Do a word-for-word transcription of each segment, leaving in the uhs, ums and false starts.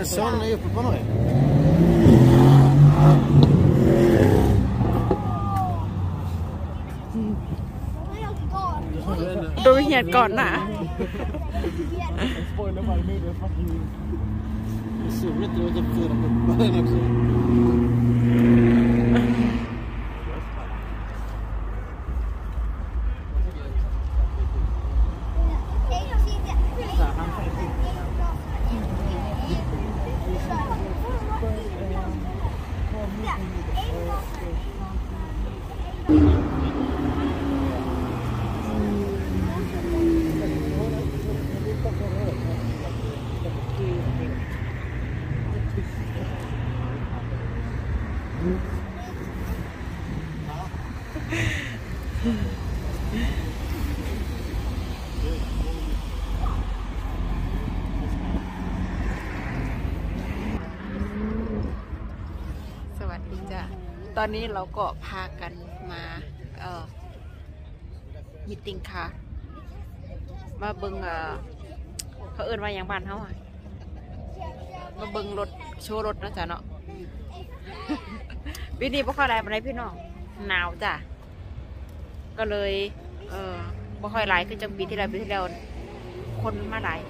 Son är uppe på mig. ดูเหียดก่อนนะ สวัสดีจ้ะตอนนี้เราก็พากันมาเอ่อมีติ้งค่ะมาเบิ่งเอ่อเขาเอิ้นว่าอย่างบ้านเขาอ่ะมาเบิ่งรถโชว์รถนะจ๊ะเนาะปีนี้บ่ค่อยหลายปานใดพี่น้องหนาวจ้ะก็เลยเออบ่ค่อยหลายคือจังปีที่แล้วปีที่แล้วคนมาหลาย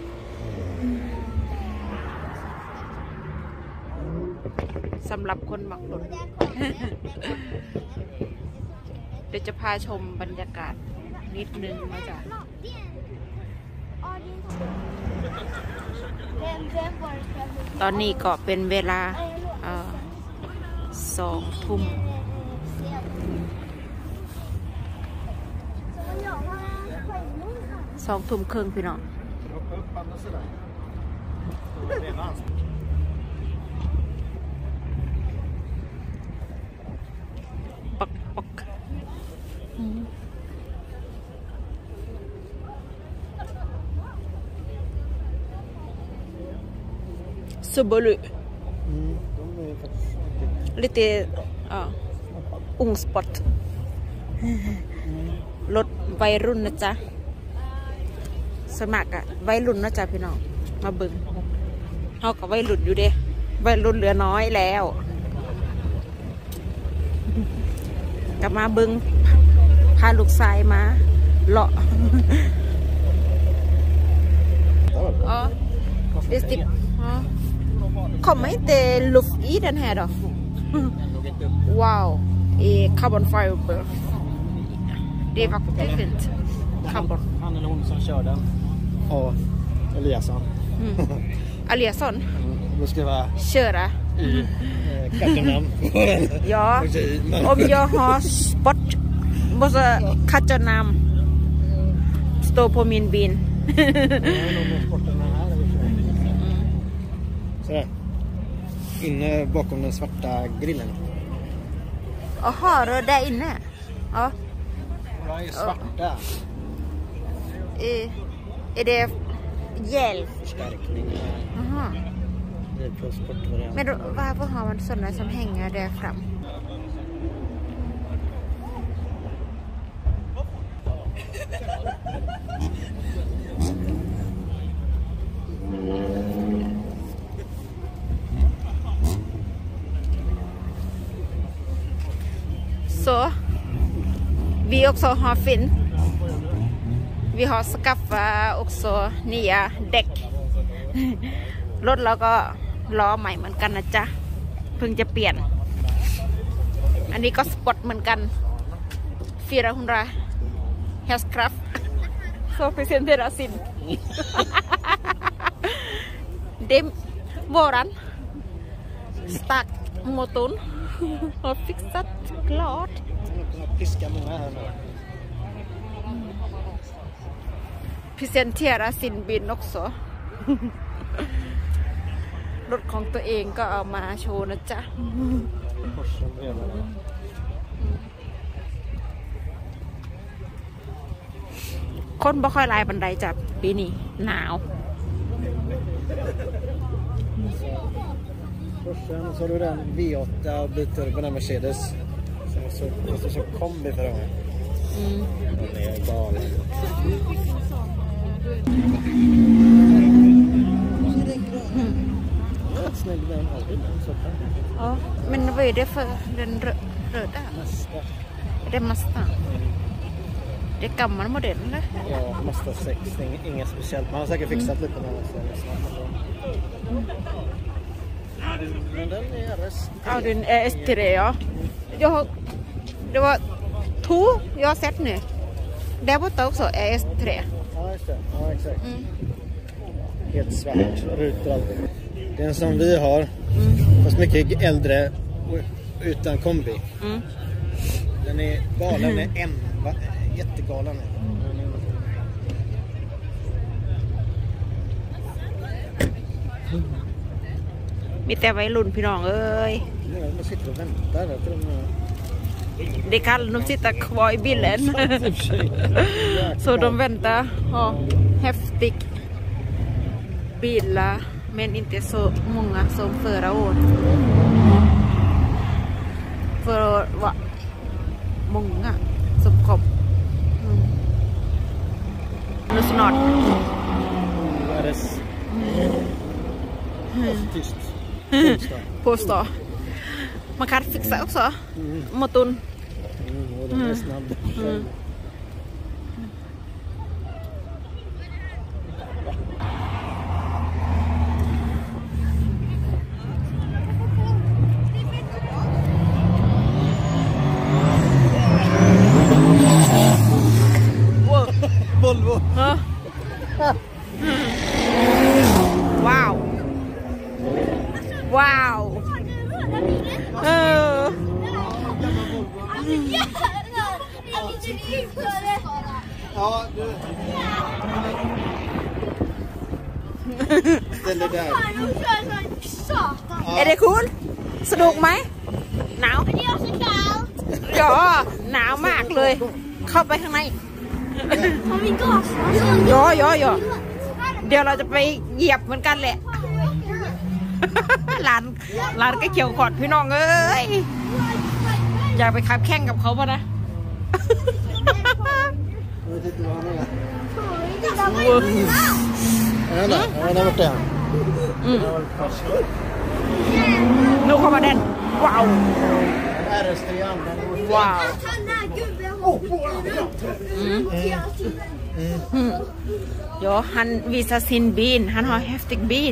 สำหรับคนมักรถ เดี๋ยวจะพาชมบรรยากาศนิดนึงนะจ๊ะตอนนี้ก็เป็นเวลาสองทุ่มสองทุ่มครึ่งพี่น้องปักปักซูบารุlite uh, ung sport รถวัยรุ่นนะจ๊ะสมัครอะวัยรุ่นนะจ๊ะพี่น้องมาบึงเขากับวัยรุ่นอยู่เด้วัยรุ่นเหลือน้อยแล้วกลับมาบึงพาลูกชายมาเลาะอ๋อ det är kommer inte luft i den här då wow i carbon fiber det är faktiskt fint carbon han eller hon som kör den ja Eliasson mm. Eliasson mm. du ska vara köra i kattenamn ja om jag har sport måste kattenamn stå på min bil så inne bakom den svarta grillen. Jaha, då där inne. Ja. Ja, är svarta. Är, är det hjälp? Förstärkning. Jaha. Det är på sportvariant. Men då, varför har man sådana som hänger där fram? Så vi också har fin. Vi har skaffat också nya däck. รถเราก็ล้อใหม่เหมือนกันนะจ๊ะเพิ่งจะเปลี่ยนอันนี้ก็สปอร์ตเหมือนกันฟีราฮุนราเฮสครับโซฟิเซนเทราซินเดมโบรันสตาร์ทโมตุนhar fixat klart. Piska många här nu. Presentera sin bil också. รถของตัวเองก็เอามาโชว์นะจ๊ะคนบ่ค่อยหลายบันไดจับปีนี้หนาว Sen så har du den V åtta och byter på den Mercedes. Sen så finns det så kombi för dem. Mm. Den är galen. Snygg den har vi. Ja, men vad är det för den rö röda? Mazda. Är det Mazda? Det är gammal modell eller? Ja, Mazda sex. Inget speciellt. Man har säkert fixat lite med mm. Men den är R S. Ja, den är S tre, ja. Jag har, det var två jag har sett nu. Där borta också är S tre. Ja, just det. Ja, exakt. Mm. Helt svart. Rutor alltid. Det är en som vi har. Mm. Fast mycket äldre utan kombi. Mm. Den är galen med M. Jättegalen. Mm. Mitt är väl lund พี่น้องเอ้ย Man sitter och väntar där för de Det kan de sitta kvar i bilen. Så de väntar. Ja, häftig bilar, men inte så många som förra året. Förra året var många som kom. Mm. Nu snart. R S. Tyst. Påstå. Man kan fixa också mm. motorn. Mm, och den är snabb. Mm. Volvo. Huh? Wow. Wow. Uh. Ja, du. Ställ dig där. Är det cool? สนุกไหมหนาวja หนาวมากเลยเข้าไปข้างในย่อย่อย่อเดี๋ยวเราจะไปเหยียบเหมือนกันแหละหลานหลานก็เขียวขอดพี่น้องเอ้ยอยากไปขับแข่งกับเขาป่ะนะนูเข้ามาเด่นว้าวว้าวja, han visar sin bil. Han har häftig bil.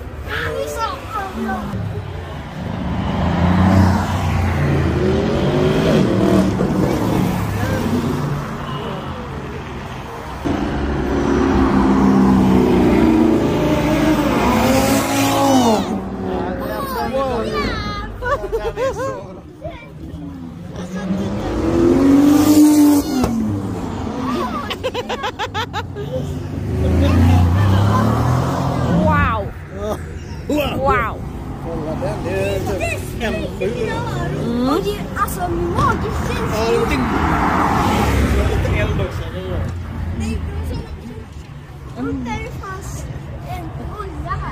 Wow. Wow. Kolla den, det är typ M sju. Mm. Och det är alltså magiskt sensor. Ja, det är lite eld också. Nej, och där fanns en olja här.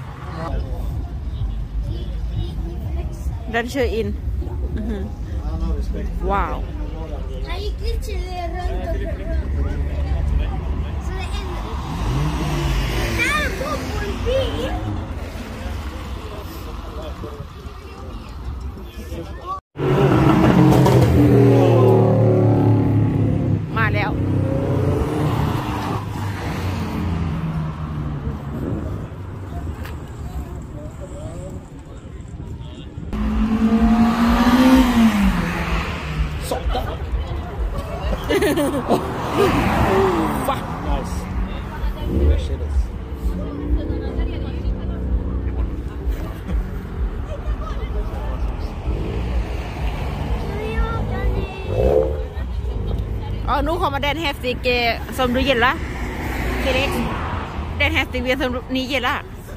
Den kör in. Mm-hmm. Wow. Han gick lite runt och runt. Så det är en... Där går på en bil. Maแล้วว้า Nice. Mercedes. Ja, nu kommer den häftig som du gillar. Direkt. Den häftig som ni gillar.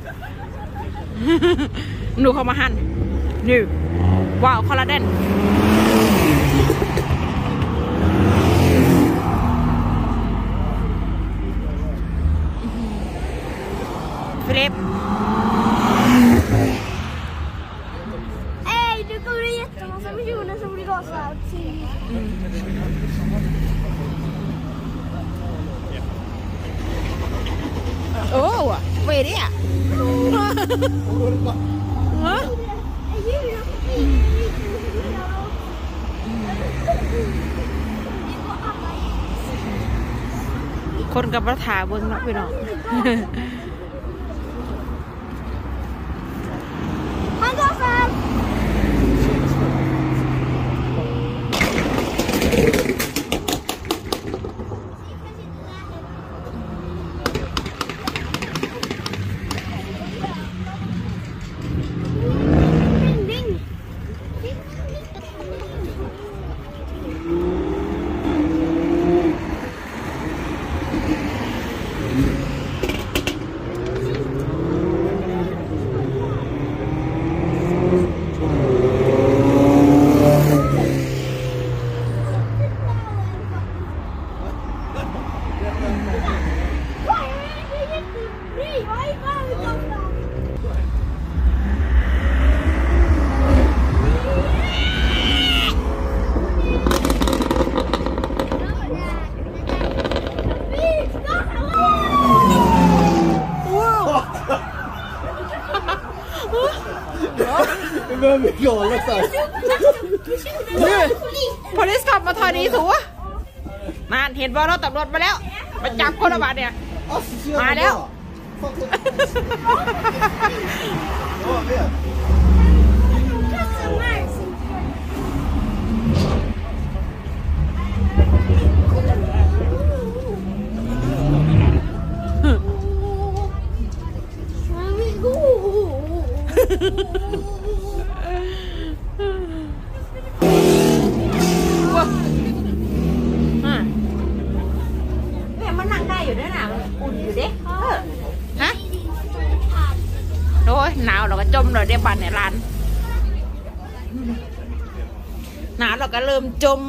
Nu kommer han. Nu. Wow, kolla den. Filip. Ej, nu kommer det jättemassa miljoner som blir gasade till... Mm. Åh, oh, vad är det? ฮะคนกับประถาเบิ้งเนาะพี่น้องฮัลโหลครับไม่ก่อนแล้วสิพลิสขับมาทอนี้ถูกมาเห็นบอลรถตำรวจมาแล้วมาจับคนละบาทเนี่ยมาแล้วเนี่ยมันนั่งได้อยู่ด้วยนะมันอุ่นอยู่เด้ฮะโอ้ยหนาวเราก็จมเลยเดี๋ยวบันในร้านหนาวเราก็เริ่มจม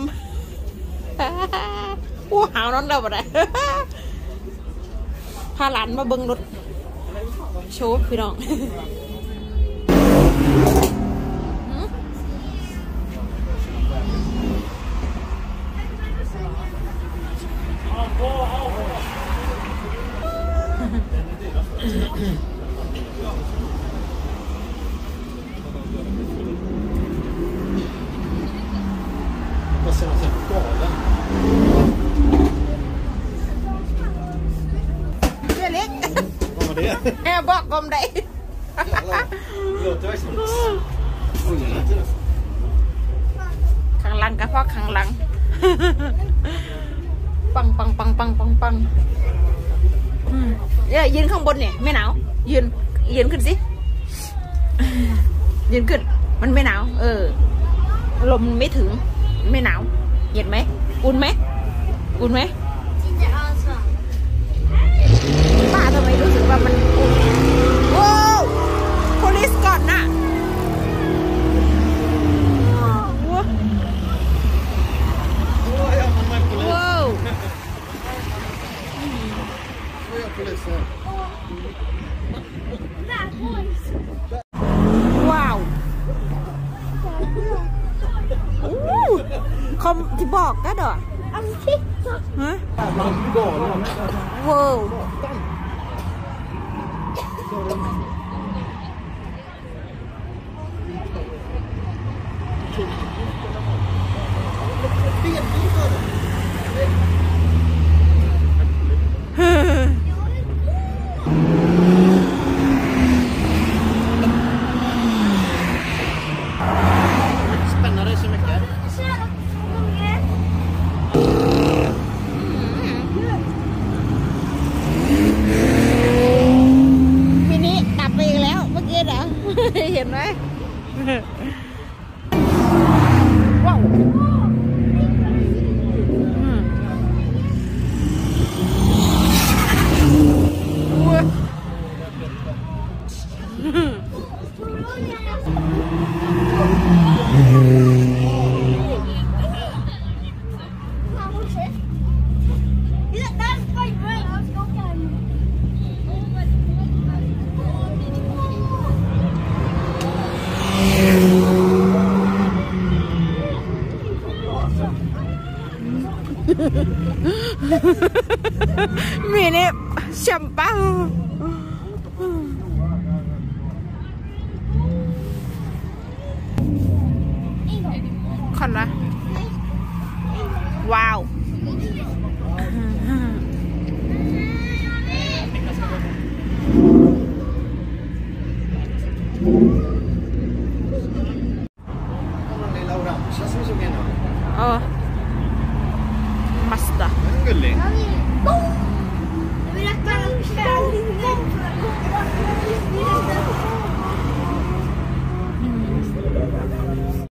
อู้หาวนอนเราบ่ได้พาหลานมาเบิ้งรถโชว์พี่น้องเล็กแอบบอกกลมได้ข้างหลังกระเพาะข้างหลังปังปังปังปังปังปังเดี๋ยวยืนข้างบนเนี่ยไม่หนาวยืนยืนขึ้นสิยืนขึ้นมันไม่หนาวเออลมไม่ถึงไม่หนาวเย็นไหมอุ่นไหมอุ่นไหมป้าทำไมรู้สึกว่ามันอุ่นโอ้โพลิสก่อนน่ะว้าวว้าวคอมที่บอกก็เด้อฮะว้าวเห็นไหมว้าวมีนี่แชมเปญ kolla. Wow. Den lilla orangea som vi såg innan. Ja. Mazda. Den är gullig. Jag vill... Jag vill att man...